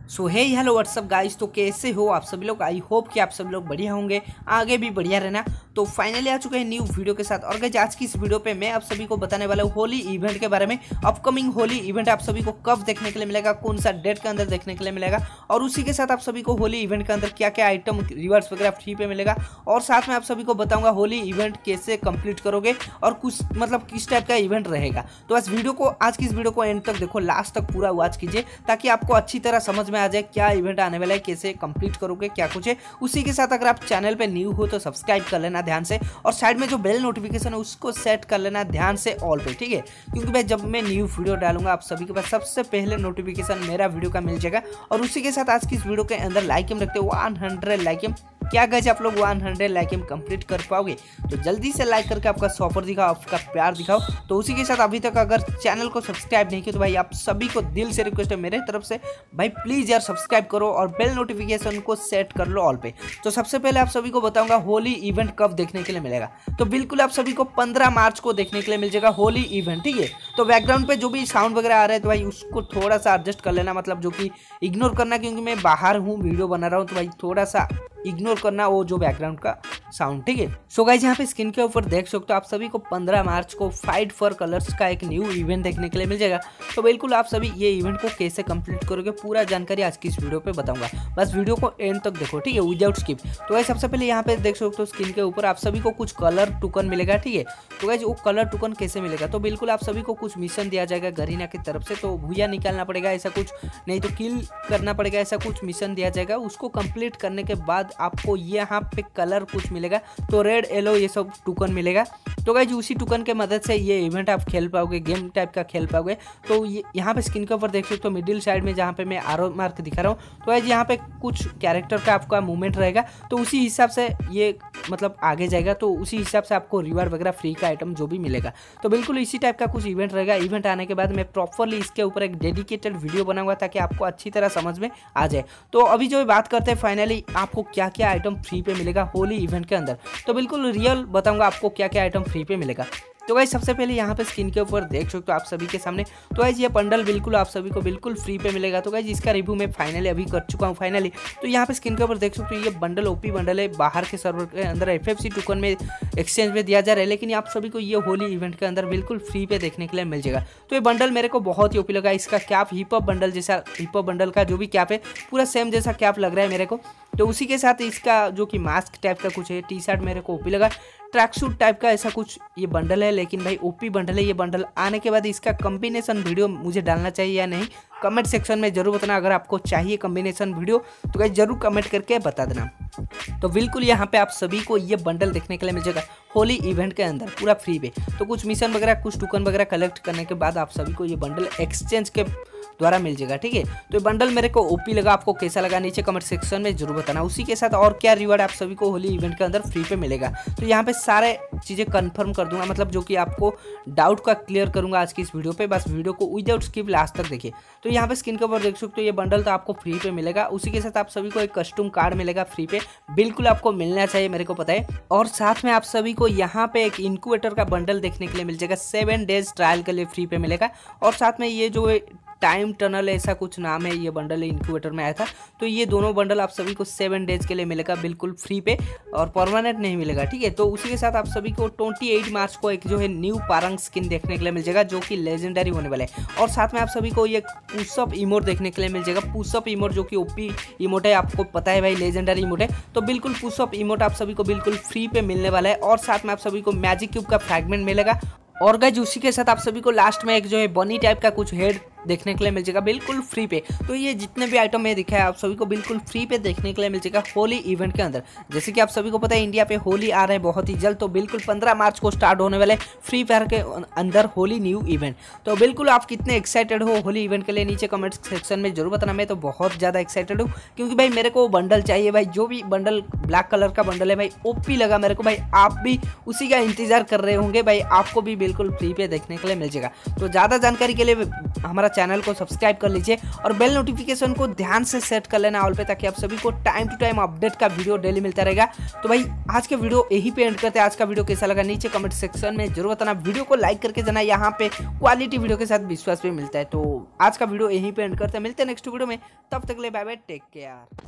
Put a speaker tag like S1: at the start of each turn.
S1: सो hey hello what's up guys. तो कैसे हो आप सभी लोग। आई होप कि आप सभी लोग बढ़िया होंगे, आगे भी बढ़िया रहना। तो फाइनली आ चुके हैं न्यू वीडियो के साथ। और गाइस आज की इस वीडियो पे मैं आप सभी को बताने वाला हूँ होली इवेंट के बारे में। अपकमिंग होली इवेंट आप सभी को कब देखने के लिए मिलेगा, कौन सा डेट के अंदर देखने के लिए मिलेगा, और उसी के साथ आप सभी को होली इवेंट के अंदर क्या क्या आइटम रिवार्ड्स वगैरह फ्री पे मिलेगा। और साथ में आप सभी को बताऊंगा होली इवेंट कैसे कंप्लीट करोगे और कुछ मतलब किस टाइप का इवेंट रहेगा। तो आज की इस वीडियो को एंड तक देखो, लास्ट तक पूरा वॉच कीजिए ताकि आपको अच्छी तरह समझ में आ जाए क्या इवेंट आने वाला है, कैसे कंप्लीट करोगे, क्या कुछ है। उसी के साथ अगर आप चैनल पे न्यू हो तो सब्सक्राइब कर लेना ध्यान से, और साइड में जो बेल नोटिफिकेशन है उसको सेट कर लेना ध्यान से ऑल पे, ठीक है। क्योंकि भाई जब मैं न्यू वीडियो डालूंगा आप सभी के पास सबसे पहले नोटिफिकेशन मेरा वीडियो का मिल जाएगा। और उसी के साथ आज की इस वीडियो के अंदर लाइक हम रखते हो 100 लाइक। क्या गज आप लोग 100 लाइक कंप्लीट कर पाओगे? तो जल्दी से लाइक करके आपका सपोर्ट दिखाओ, आपका प्यार दिखाओ। तो उसी के साथ अभी तक अगर चैनल को सब्सक्राइब नहीं किया तो भाई आप सभी को दिल से रिक्वेस्ट है मेरे तरफ से, भाई प्लीज यार सब्सक्राइब करो और बेल नोटिफिकेशन को सेट कर लो ऑल पे। तो सबसे पहले आप सभी को बताऊंगा होली इवेंट कब देखने के लिए मिलेगा। तो बिल्कुल आप सभी को 15 मार्च को देखने के लिए मिल जाएगा होली इवेंट, ठीक है। तो बैकग्राउंड पे जो भी साउंड वगैरह आ रहा है तो भाई उसको थोड़ा सा एडजस्ट कर लेना, मतलब जो कि इग्नोर करना, क्योंकि मैं बाहर हूँ वीडियो बना रहा हूँ, तो भाई थोड़ा सा इग्नोर करना वो जो बैकग्राउंड का साउंड, ठीक है। सो गाइस यहाँ पे स्क्रीन के ऊपर देख सकते हो आप सभी को 15 मार्च को फाइट फॉर कलर्स का एक न्यू इवेंट देखने के लिए मिल जाएगा। तो बिल्कुल आप सभी ये इवेंट को कैसे कंप्लीट करोगे पूरा जानकारी आज की इस वीडियो पे बताऊंगा, बस वीडियो को एंड तक देखो, ठीक है, विदाउट स्किप। तो गाइस सबसे पहले यहाँ पे देख सकते हो स्क्रीन के ऊपर आप सभी को कुछ कलर टोकन मिलेगा, ठीक है। तो गाइस वो कलर टोकन कैसे मिलेगा, तो बिल्कुल आप सभी को कुछ मिशन दिया जाएगा गरीना की तरफ से। तो भूया निकालना पड़ेगा ऐसा कुछ, नहीं तो किल करना पड़ेगा, ऐसा कुछ मिशन दिया जाएगा। उसको कंप्लीट करने के बाद आपको यहाँ पे कलर कुछ मिलेगा, तो रेड येलो ये सब टोकन मिलेगा। तो गाइस उसी टोकन के मदद से ये इवेंट आप खेल पाओगे, गेम टाइप का खेल पाओगे। तो यहाँ पे स्क्रीन के ऊपर देख सकते हो मिडिल साइड में जहाँ पे मैं आरो मार्क दिखा रहा हूँ, तो गाइस यहाँ पे कुछ कैरेक्टर का आपका मूवमेंट रहेगा, तो उसी हिसाब से ये मतलब आगे जाएगा। तो उसी हिसाब से आपको रिवार्ड वगैरह फ्री का आइटम जो भी मिलेगा, तो बिल्कुल इसी टाइप का कुछ इवेंट रहेगा। इवेंट आने के बाद मैं प्रॉपरली इसके ऊपर एक डेडिकेटेड वीडियो बनाऊंगा ताकि आपको अच्छी तरह समझ में आ जाए। तो अभी जो बात करते हैं फाइनली आपको क्या क्या आइटम फ्री पे मिलेगा होली इवेंट के अंदर, तो बिल्कुल रियल बताऊंगा आपको क्या क्या आइटम फ्री पे मिलेगा। तो गाइस सबसे पहले यहाँ पे स्क्रीन के ऊपर देख सकते हो आप सभी के सामने, तो गाइस ये बंडल बिल्कुल आप सभी को बिल्कुल फ्री पे मिलेगा। तो गाइस इसका रिव्यू मैं फाइनली अभी कर चुका हूँ फाइनली। तो यहाँ पे स्क्रीन के ऊपर देख सकते हो ये बंडल ओपी बंडल है, बाहर के सर्वर के अंदर FFC टोकन में एक्सचेंज में दिया जा रहा है, लेकिन आप सभी को ये होली इवेंट के अंदर बिल्कुल फ्री पे देखने के लिए मिल जाएगा। तो ये बंडल मेरे को बहुत ही ओपी लगा। इसका कैप हिप हॉप बंडल जैसा, हिप हॉप बंडल का जो भी कैप है पूरा सेम जैसा कैप लग रहा है मेरे को। तो उसी के साथ इसका जो कि मास्क टाइप का कुछ है, टी शर्ट मेरे को ओपी लगा, ट्रैक सूट टाइप का ऐसा कुछ ये बंडल है, लेकिन भाई ओपी बंडल है। ये बंडल आने के बाद इसका कॉम्बिनेशन वीडियो मुझे डालना चाहिए या नहीं, कमेंट सेक्शन में जरूर बताना। अगर आपको चाहिए कॉम्बिनेशन वीडियो तो गाइस जरूर कमेंट करके बता देना। तो बिल्कुल यहाँ पे आप सभी को ये बंडल देखने के लिए मिल जाएगा होली इवेंट के अंदर पूरा फ्री पे। तो कुछ मिशन वगैरह कुछ टोकन वगैरह कलेक्ट करने के बाद आप सभी को ये बंडल एक्सचेंज के द्वारा मिल जाएगा, ठीक है। तो ये बंडल मेरे को ओपी लगा, आपको कैसा लगा नीचे कमेंट सेक्शन में जरूर बताना। उसी के साथ और क्या रिवार्ड आप सभी को होली इवेंट के अंदर फ्री पे मिलेगा, तो यहाँ पे सारे चीज़ें कंफर्म कर दूंगा, मतलब जो कि आपको डाउट का क्लियर करूंगा आज की इस वीडियो पे। बस वीडियो को विदाउट स्किप लास्ट तक देखिए। तो यहाँ पे स्क्रीन के ऊपर देख सकते हो ये बंडल तो आपको फ्री पे मिलेगा। उसी के साथ आप सभी को एक कस्टम कार्ड मिलेगा फ्री पे, बिल्कुल आपको मिलना चाहिए, मेरे को पता है। और साथ में आप सभी को यहाँ पे एक इनक्यूबेटर का बंडल देखने के लिए मिल जाएगा, 7 डेज ट्रायल के लिए फ्री पे मिलेगा। और साथ में ये जो टाइम टनल ऐसा कुछ नाम है, ये बंडल इनक्यूबेटर में आया था। तो ये दोनों बंडल आप सभी को 7 डेज के लिए मिलेगा बिल्कुल फ्री पे, और परमानेंट नहीं मिलेगा, ठीक है। तो उसी के साथ आप सभी को 28 मार्च को एक जो है न्यू पारंग स्किन देखने के लिए मिल जाएगा जो कि लेजेंडरी होने वाला है। और साथ में आप सभी को ये पुशअप इमोट देखने के लिए मिल जाएगा। पुशअप इमोट जो कि ओपी इमोट है, आपको पता है भाई लेजेंडरी इमोट है। तो बिल्कुल पुशअप इमोट आप सभी को बिल्कुल फ्री पे मिलने वाला है। और साथ में आप सभी को मैजिक क्यूब का फ्रैगमेंट मिलेगा। और गाइस उसी के साथ आप सभी को लास्ट में एक जो है बनी टाइप का कुछ हेड देखने के लिए मिल जाएगा बिल्कुल फ्री पे। तो ये जितने भी आइटम मैं दिखाया आप सभी को बिल्कुल फ्री पे देखने के लिए मिल जाएगा होली इवेंट के अंदर। जैसे कि आप सभी को पता है इंडिया पे होली आ रहा है बहुत ही जल्द, तो बिल्कुल 15 मार्च को स्टार्ट होने वाले फ्री फायर के अंदर होली न्यू इवेंट। तो बिल्कुल आप कितने एक्साइटेड हो होली इवेंट के लिए नीचे कमेंट सेक्शन में जरूर बताना। मैं तो बहुत ज़्यादा एक्साइटेड हूँ, क्योंकि भाई मेरे को बंडल चाहिए भाई, जो भी बंडल ब्लैक कलर का बंडल है भाई ओपी लगा मेरे को भाई। आप भी उसी का इंतजार कर रहे होंगे भाई, आपको भी बिल्कुल फ्री पे देखने के लिए मिल जाएगा। तो ज़्यादा जानकारी के लिए हमारा चैनल को सब्सक्राइब कर लीजिए और बेल नोटिफिकेशन को ध्यान से सेट कर लेना ऑल पे, ताकि आप सभी को टाइम टू टाइम अपडेट का वीडियो डेली मिलता रहेगा। तो भाई आज के वीडियो यही पे एंड करते हैं। आज का वीडियो कैसा लगा नीचे कमेंट सेक्शन में जरूर बताना। वीडियो को लाइक करके जाना, यहाँ पे क्वालिटी वीडियो के साथ विश्वास भी मिलता है। तो आज का वीडियो यहीं पे एंड करते हैं, मिलते हैं नेक्स्ट वीडियो में, तब तक ले बाय बाय, टेक केयर।